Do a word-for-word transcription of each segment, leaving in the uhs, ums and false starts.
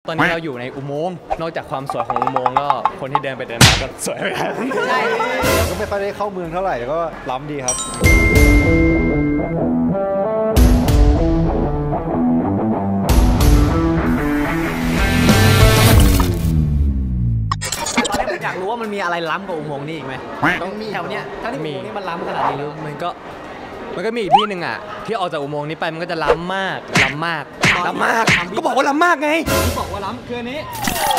ตอนนี้เราอยู่ในอุโมงค์นอกจากความสวยของอุโมงค์ก็คนที่เดินไปเดินมาก็สวยเหมือนกันใช่ก็ไม่ค่อยได้เข้าเมืองเท่าไหร่ก็ล้ำดีครับตอนแรกผมอยากรู้ว่ามันมีอะไรล้ำกว่าอุโมงค์นี่อีกไหมต้องมีแถวเนี้ยทั้งที่อุโมงค์นี่มันล้ำขนาดนี้แล้วมันก็มันก็มีอีกที่หนึ่งอ่ะที่ออกจากอุโมงค์นี้ไปมันก็จะล้ำมากล้ำมากล้ำมากก็บอกว่าล้ำมากไงที่บอกว่าล้ำคืออันนี้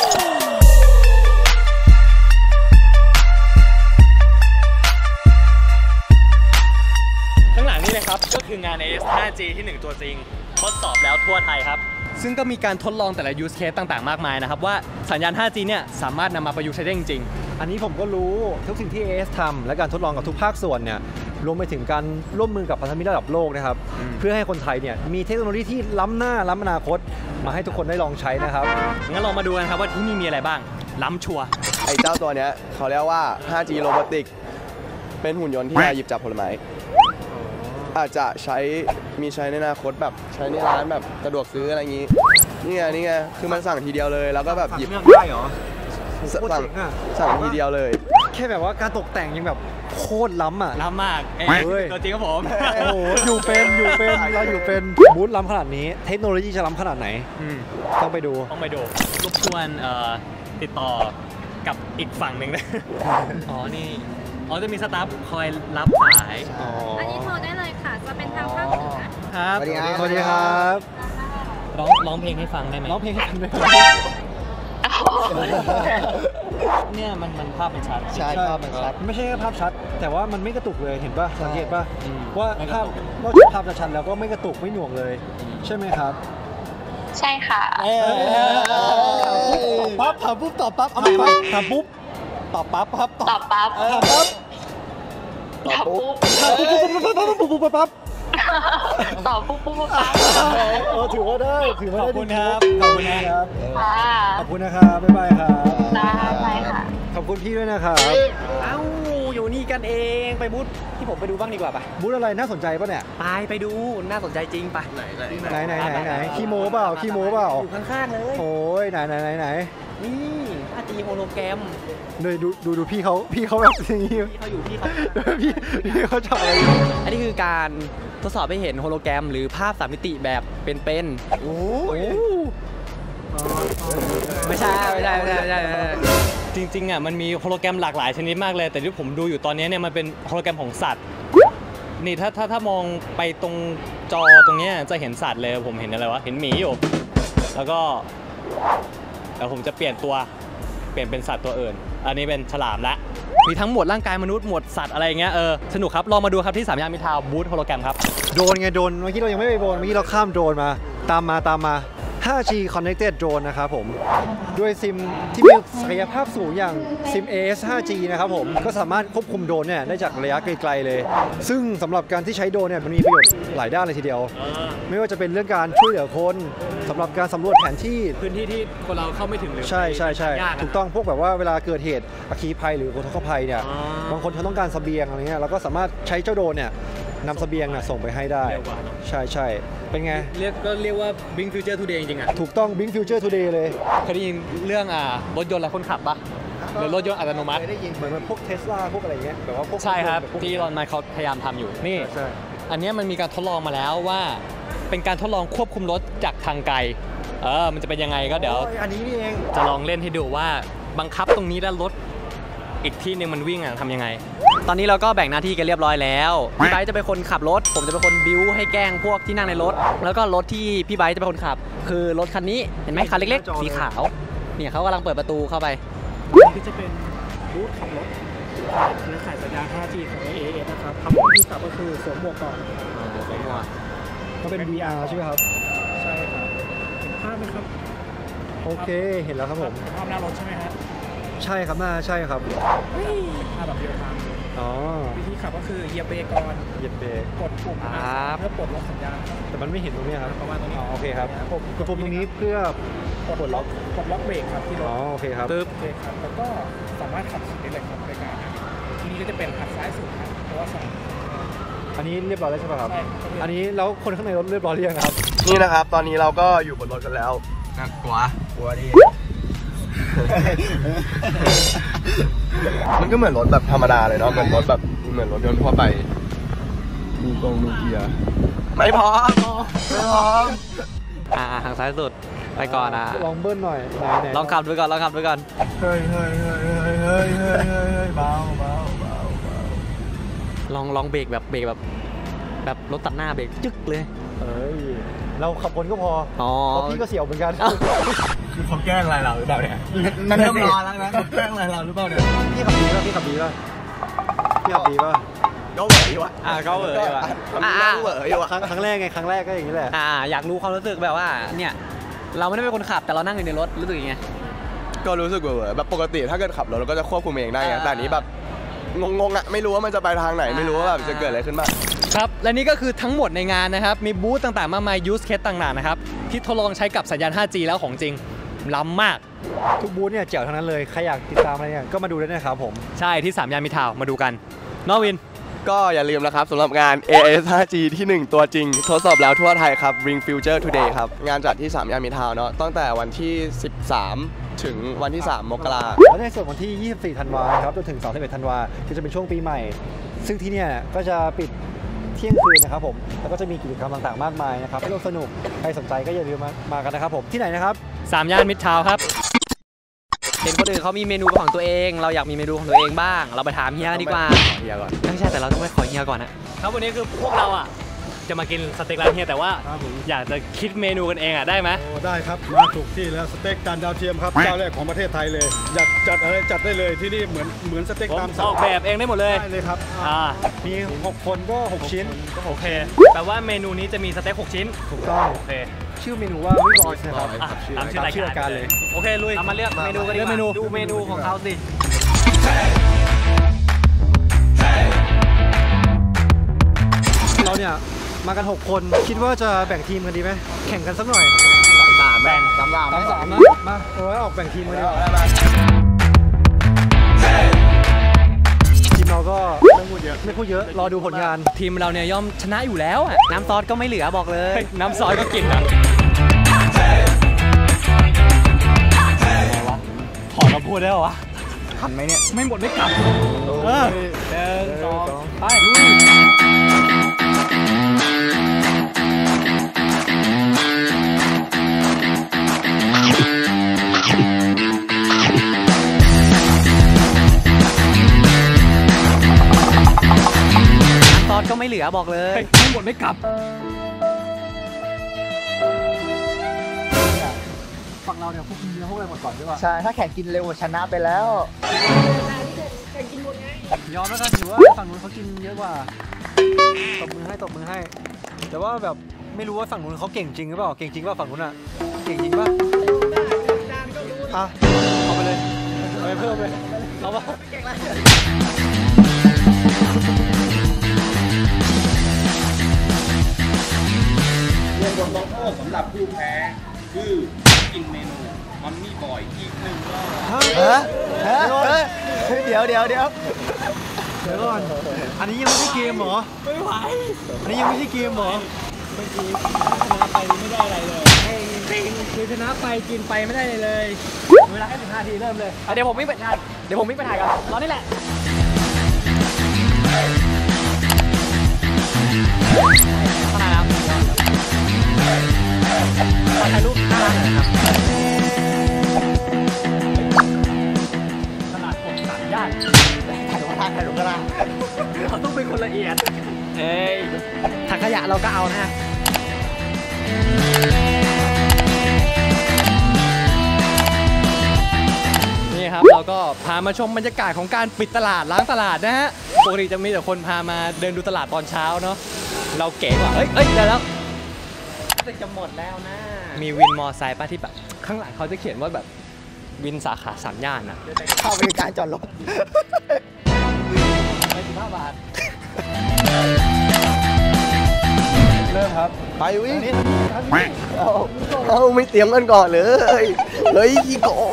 ข้างหลังนี่เลยครับก็คืองาน เอ เอส ไฟว์ จี ที่หนึ่งตัวจริงทดสอบแล้วทั่วไทยครับซึ่งก็มีการทดลองแต่ละ use case ต่างๆมากมายนะครับว่าสัญญาณ ไฟว์ จี เนี่ยสามารถนำมาประยุกต์ใช้ได้จริงๆอันนี้ผมก็รู้ทุกสิ่งที่ เอ เอส ทำและการทดลองกับทุกภาคส่วนเนี่ยรวมไปถึงการร่วมมือกับพันธมิตรระดับโลกนะครับเพื่อให้คนไทยเนี่ยมีเทคโนโลยีที่ล้ำหน้าล้ำอนาคตมาให้ทุกคนได้ลองใช้นะครับงั้นเรามาดูกันครับว่าที่นี่มีอะไรบ้างล้ำชัวร์ไอ้เจ้าตัวเนี้ยเขาเรียกว่า ไฟว์ จี โรบอติกเป็นหุ่นยนต์ที่หยิบจับผลไม้อาจจะใช้มีใช้ในอนาคตแบบใช้ในร้านแบบสะดวกซื้ออะไรอย่างนี้นี่ไงนี่ไงคือมันสั่งทีเดียวเลยแล้วก็แบบหยิบได้เหรอสั่งสั่งทีเดียวเลยแค่แบบว่าการตกแต่งยังแบบโคตรล้ำอ่ะล้ำมากเอ้ยตัวจริงครับผมโอ้โหอยู่เป็นอยู่เป็นเราอยู่เป็นบูธล้ำขนาดนี้เทคโนโลยีจะล้ำขนาดไหนต้องไปดูต้องไปดูรบกวนติดต่อกับอีกฝั่งหนึ่งนะอ๋อนี่อ๋อจะมีสตาฟคอยรับสายอันนี้โทรได้เลยค่ะจะเป็นทางภาคเหนือครับสวัสดีครับสวัสดีครับร้องร้องเพลงให้ฟังได้ไหมร้องเพลงให้ฟังได้เนี่ยมันมันภาพมันชัดใช่ภาพมันชัดไม่ใช่แค่ภาพชัดแต่ว่ามันไม่กระตุกเลยเห็นป่ะสังเกตป่ะว่าภาพนอกจากภาพจะชัดแล้วก็ไม่กระตุกไม่หน่วงเลยใช่ไหมครับใช่ค่ะปั๊บถามปุ๊บตอบปั๊บเอาใหม่ถามปุ๊บตอบปั๊บปั๊บตอบปั๊บตอบปั๊บตอบปุ๊บปุ๊บปุ๊บปั๊บตอบปุ๊บปุ๊บปั๊บเออถือว่าได้ถือว่าได้ขอบคุณครับขอบคุณนะครับขอบคุณนะครับบ๊ายบายครับได้ค่ะขอบคุณพี่ด้วยนะครับเอ้าอยู่นี่กันเองไปบูธที่ผมไปดูบ้างดีกว่าปะบูธอะไรน่าสนใจป่ะเนี่ยไปไปดูน่าสนใจจริงปะไหนไหนไหนไหนไหนขี้โม้เปล่าขี้โม้เปล่าอยู่ข้างๆเลยโอ้ยไหนไหนไหนไหนนี่ ไฟว์ จี โฮโลแกรมเลยดูดูดูพี่เขาพี่เขาแบบอย่างนี้พี่เขาอยู่พี่เขาพี่พี่เขาทำอะไรอันนี้คือการทดสอบให้เห็นโฮโลแกรมหรือภาพสามมิติแบบเป็นๆโอ้ไม่ใช่ไม่ใช่ไม่ใช่ไม่ใช่จริงๆอ่ะมันมีโฮโลแกรมหลากหลายชนิดมากเลยแต่ที่ผมดูอยู่ตอนนี้เนี่ยมันเป็นโฮโลแกรมของสัตว์นี่ถ้าถ้าถ้ามองไปตรงจอตรงนี้จะเห็นสัตว์เลยผมเห็นอะไรวะเห็นหมีอยู่แล้วก็แล้วผมจะเปลี่ยนตัวเปลี่ยนเป็นสัตว์ตัวอื่นอันนี้เป็นฉลามละมีทั้งหมดร่างกายมนุษย์หมดสัตว์อะไรเงี้ยเออสนุกครับลองมาดูครับที่สามย่านมิตรทาวน์บูธโฮโลแกรมครับโดรนไงโดรนเมื่อกี้เรายังไม่ไปโดรนเมื่อกี้เราข้ามโดรนมาตามมาตามมา ไฟว์ จี Connected Drone นะครับผมด้วยซิมที่มีศักยภาพสูงอย่างซิม เอ เอส ไฟว์ จี นะครับผมก็สามารถควบคุมโดรนเนี่ยได้จากระยะไกลๆเลยซึ่งสำหรับการที่ใช้โดรนเนี่ยมันมีประโยชน์หลายด้านเลยทีเดียวไม่ว่าจะเป็นเรื่องการช่วยเหลือคนสำหรับการสำรวจแผนที่พื้นที่ที่คนเราเข้าไม่ถึงเลยใช่ใช่ใช่ถูกต้องพวกแบบว่าเวลาเกิดเหตุอัคคีภัยหรืออุทกภัยเนี่ยบางคนเขาต้องการเสบียงอะไรเงี้ยเราก็สามารถใช้เจ้าโดรนเนี่ยนำเสบียงส่งไปให้ได้ใช่ใช่เป็นไงเรียกก็เรียกว่า Bring Future Today จริงๆอ่ะถูกต้อง Bring Future Today เลยเคยได้ยินเรื่องอ่ารถยนต์ไร้คนขับปะหรือรถยนต์อัตโนมัติเคยได้ยินเหมือนพวก Tesla พวกอะไรเงี้ยแบบว่าพวกใช่ครับที่รอนมาเขาพยายามทำอยู่นี่อันนี้มันมีการทดลองมาแล้วว่าเป็นการทดลองควบคุมรถจากทางไกลเออมันจะเป็นยังไงก็เดี๋ยวอันนี้นี่เองจะลองเล่นให้ดูว่าบังคับตรงนี้แล้วรถอีกที่นึงมันวิ่งอ่ะทำยังไงตอนนี้เราก็แบ่งหน้าที่กันเรียบร้อยแล้วพี่ไบค์จะเป็นคนขับรถผมจะเป็นคนบิ้วให้แกล้งพวกที่นั่งในรถแล้วก็รถที่พี่ไบค์จะเป็นคนขับคือรถคันนี้เห็นไหมคันเล็กๆสีขาวเนี่ยเขากำลังเปิดประตูเข้าไปนี่จะเป็นบูธขับรถเครือข่ายสัญญาณ ไฟว์ จี ของ เอ เอ เอส นะครับคำที่ขับก็คือสวมหมวกก่อนสวมหมวกก็เป็น วี อาร์ ใช่ไหมครับใช่ครับเห็นภาพไหมครับโอเคเห็นแล้วครับผมภาพหน้ารถใช่ไหมฮะใช่ครับน่าใช่ครับภาพแบบเดียวกันวิธีขับก็คือเหยียบเบรกก่อนเหยียบเบรกกดปุ่มเพื่อปลดล็อกสัญญาณแต่มันไม่เห็นตรงนี้ครับประมาณตรงนี้โอเคครับกดปุ่มตรงนี้เพื่อปลดล็อกปลดล็อกเบรกครับที่รถโอเคครับตึ๊บโอเคครับแล้วก็สามารถขับสุดได้เลยครับในการทีนี้ก็จะเป็นหักซ้ายสุดครับเพราะว่าสั่งอันนี้เรียบร้อยแล้วใช่ไหมครับอันนี้แล้วคนข้างในรถเรียบร้อยหรือยังครับนี่นะครับตอนนี้เราก็อยู่บนรถกันแล้วน่ากลัวกลัวดิ มันก็เหมือนรถแบบธรรมดาเลยเนาะเหมือนรถแบบเหมือนรถยนต์ทั่วไปมีกงมีเกียร์ไม่พร้อมไม่พร้อมอ่าทางซ้ายสุดไปก่อนอ่ะลองเบิ้ลหน่อยไหนไหนลองขับดูก่อนลองขับดูก่อนเฮ้ยเฮ้ยเฮ้ยเฮ้ยเฮ้ยเฮ้ยเฮ้ยเบาเบาเบาเบาลองลองเบรกแบบเบรกแบบแบบรถตัดหน้าเบรกจึ๊กเลยเอ้ยเราขับคนก็พออ๋อเพราะพี่ก็เสียวเหมือนกันคือเขาแกล้งอะไรเราหรือเปล่าเนี่ยนั่นเริ่มรอแล้วนะเขาแกล้งอะไรเราหรือเปล่าเนี่ยพี่ขับดีป่ะพี่ขับดีป่ะพี่ขับดีป่ะก็เหวออยู่วะอ่าก็เหวออยู่วะอ่าเหวออยู่วะครั้งครั้งแรกไงครั้งแรกก็อย่างนี้แหละอ่าอยากรู้ความรู้สึกแบบว่าเนี่ยเราไม่ได้เป็นคนขับแต่เรานั่งอยู่ในรถรู้สึกยังไงก็รู้สึกเหวอแบบปกติถ้าเกิดขับรถเราก็จะควบคุมเองได้ไงอ่าแต่อันนี้แบบงงๆอ่ะไม่รู้ว่ามันจะไปทางไหนไม่รู้ว่าแบบจะเกิดอะไรขึ้นบ้างครับ และนี่ก็คือทั้งหมดในงานนะครับ มีบูธต่างๆ มากมายยูสเคสต่างๆ นะครับ ที่ทดลองใช้กับสัญญาณ ห้าจี แล้วของจริง ล้ำมากทุกบูธเนี่ยเจ๋วทั้งนั้นเลยใครอยากติดตามอะไรเนี่ยก็มาดูได้นะครับผมใช่ที่สามย่านมิตรทาวน์มาดูกันนอวินก็อย่าลืมนะครับสำหรับงาน เอ เอส ห้าจี ที่หนึ่งตัวจริง ทดสอบแล้วทั่วไทยครับ Ring Future Today ครับ งานจัดที่สามย่านมิตรทาวน์เนาะตั้งแต่วันที่ สิบสาม ถึงวันที่ สาม มกราคมแล้วในส่วนวันที่ ยี่สิบสี่ ธันวาคมครับจนถึง สามสิบเอ็ด ธันวาคมที่จะเป็นช่วงปีใหม่ ซึ่งที่เนี่ยก็จะปิดเที่ยงคืนนะครับผมแล้วก็จะมีกิจกรรมต่างๆมากมายนะครับให้ร่วมสนุกใครสนใจก็อย่าลืมมามากันนะครับผมที่ไหนนะครับสามย่านมิตรทาวน์ครับเห็นคนอื่นเขามีเมนูของตัวเอง เราอยากมีเมนูของตัวเองบ้าง เราไปถามเฮียกันดีกว่าเฮียก่อนไม่ใช่แต่เราต้องไปขอเฮียก่อนนะครับวันนี้คือพวกเราอ่ะจะมากินสเต็กร้านเฮียแต่ว่าอยากจะคิดเมนูกันเองอ่ะได้ไหมโอ้ได้ครับ มาถูกที่แล้วสเต็กจานดาวเทียมครับเจ้าแรกของประเทศไทยเลย อยากจัดอะไรจัดได้เลยที่นี่เหมือนเหมือนสเต็กผมตามอสั่อง กแบบเองได้หมดเลยได้เลยครับอ่ามีหกคนก็หกชิ้นโอเคแปลว่าเมนูนี้จะมีสเต็กหกชิ้นถูกต้องโอเคชื่อเมนูว่าวิบอยส์นะครับอ่ะตามชื่อตามรายชื่อการรายการเลยโอเคลุยเรามาเลือกเมนูกันดีกเลือกเมนูว่าดูเมนูของเขาสิเราเนี่ยมากันหกคนคิดว่าจะแบ่งทีมกันดีไหมแข่งกันสักหน่อยสามแบ่งสามสามสามสามนะมาเอาไว้ออกแบ่งทีมกันดีกว่าทีมเราก็ไม่พูดเยอะไม่พูดเยอะรอดูผลงานทีมเราเนี่ยย่อมชนะอยู่แล้วอ่ะน้ำซอสก็ไม่เหลือบอกเลยเฮ้ยน้ำซอสก็กินนะขอเราพูดได้เหรอวะทันไหมเนี่ยไม่หมดไม่กลับเออหนึ่งสองไปลุยน้ำซอสก็ไม่เหลือบอกเลยเฮ้ยไม่หมดไม่กลับฝั่งเราเนี่ยพวกกินเยอะพวกอะไรหมดก่อนดีกว่าใช่ ถ้าแข่งกินเร็วชนะไปแล้วยอมแล้วกันถือว่าฝั่งนู้นเขากินเยอะกว่าตบมือให้ตบมือให้ แต่ว่าแบบไม่รู้ว่าฝั่งนู้นเขาเก่งจริงหรือเปล่าเก่งจริงป่ะฝั่งนู้นอ่ะเก่งจริงป่ะอ่ะเอาไปเลยเอาไปเพิ่มเลยเอาป่ะเรื่องบทลงโทษสำหรับผู้แพ้คือกินเมนูมัมมี่บอยอีกหนึ่งรอบฮะ ฮะเฮ้ยเดี๋ยวเดี๋ยวเดี๋ยวเดี๋ยวก่อนอันนี้ยังไม่ใช่เกมเหรอไม่ไหวอันนี้ยังไม่ใช่เกมเหรอคือชนะไปกินไปไม่ได้เลยเวลาแค่สิบห้าทีเริ่มเลยเดี๋ยวผมวิ่งไปถ่ายเดี๋ยวผมวิ่งไปถ่ายกันรอนี่แหละขนาดครับขอถ่ายรูปหน้าร้านหน่อยนะครับขนาดผมสามย่านถ่ายลงกระดาษถ่ายลงกระดาษเราต้องเป็นคนละเอียดเอ้ยถังขยะเราก็เอานะนี่ครับเราก็พามาชมบรรยากาศของการปิดตลาดล้างตลาดนะฮะปกติจะมีแต่คนพามาเดินดูตลาดตอนเช้าเนาะเราเก๋กว่าเอ้ยเอ้ยเดี๋ยวแล้วจะหมดแล้วนะมีวินมอไซค์ป่ะที่แบบข้างหลังเขาจะเขียนว่าแบบวินสาขาสามย่านนะเข้าบริการจอดรถไปสิบห้าบาทเริ่มครับไปวิ่งเอาเอาไม่เตรียมกันก่อนเลย เฮ้ยขี้โกง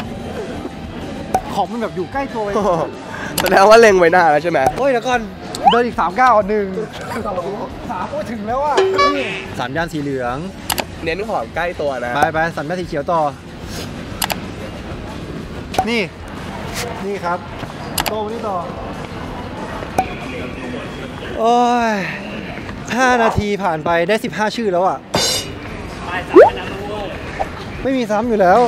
ของมันแบบอยู่ใกล้ตัวเลยแสดงว่าเล็งไว้หน้าแล้วใช่ไหมโอ้ยเดี๋ยวก่อนเดินอีกสามก้าวหนึ่งสามก็ถึงแล้วอ่ะนี่สามย่านสีเหลืองเน้นของใกล้ตัวนะไปไปสามย่านสีเขียวต่อ นี่ นี่ครับโตนี่ต่อ โอ้ยห้านาทีผ่านไปได้สิบห้าชื่อแล้วอ่ะไม่มีซ้ำอยู่แล้ว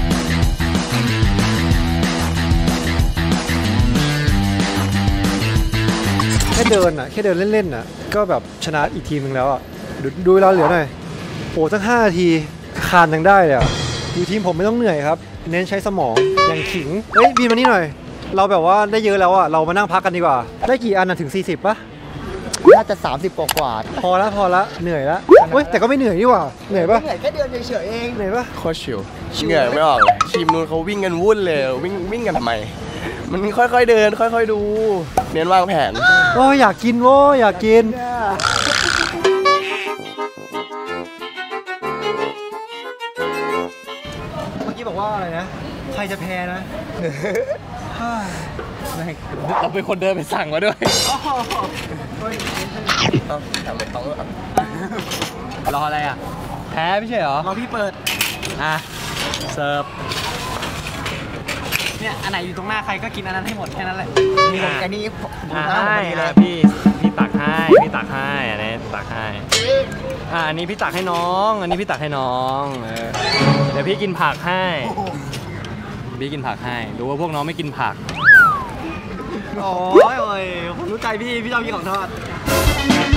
แค่เดินอ่ะแค่เดินเล่นๆอ่ะก็แบบชนะอีกทีมนึงแล้วอ่ะดูดูเวลาเหลือหน่อยโอ้ตั้งห้านาทีคานยังได้เลยอ่ะอยู่ทีมผมไม่ต้องเหนื่อยครับเน้นใช้สมองอย่างขิงเฮ้ยบีมมานี่หน่อยเราแบบว่าได้เยอะแล้วอ่ะเรามานั่งพักกันดีกว่าได้กี่อันน่ะถึงสี่สิบป่ะน่าจะสามสิบกว่ากว่าพอละพอละเหนื่อยละเฮ้ยแต่ก็ไม่เหนื่อยนี่หว่าเหนื่อยป่ะเหนื่อยแค่เดินเฉยๆเองเหนื่อยป่ะโคตรชิวเหงื่อไม่ออกเลยทีมนู้นเขาวิ่งกันวุ่นเลยวิ่งวิ่งกันทำไมมันค่อยๆเดิน ค่อยๆดูเน้นวางแผนโอ้ยอยากกินโว้ยอยากกินเมื่อกี้บอกว่าอะไรนะใครจะแพ้นะเราเป็นคนเดินไปสั่งมาด้วยต้องทำไปต้องรออะไรอ่ะ แพ้ไม่ใช่เหรอรอพี่เปิดอ่ะ เสิร์ฟ เนี่ย อันไหนอยู่ตรงหน้าใครก็กินอันนั้นให้หมดแค่นั้นแหละมีผมแค่นี้ผมอ่าหน้าผมให้พอดีเลอ่ะยพี่พี่ตักให้พี่ตักให้อันนี้ตักให้อ่าอันนี้พี่ตักให้น้อง อันนี้พี่ตักให้น้องเออเดี๋ยวพี่กินผักให้พี่กินผักให้ดูว่าพวกน้องไม่กินผักโอ้ยโอ้ยผมรู้ใจพี่ พี่ชอบกินของทอด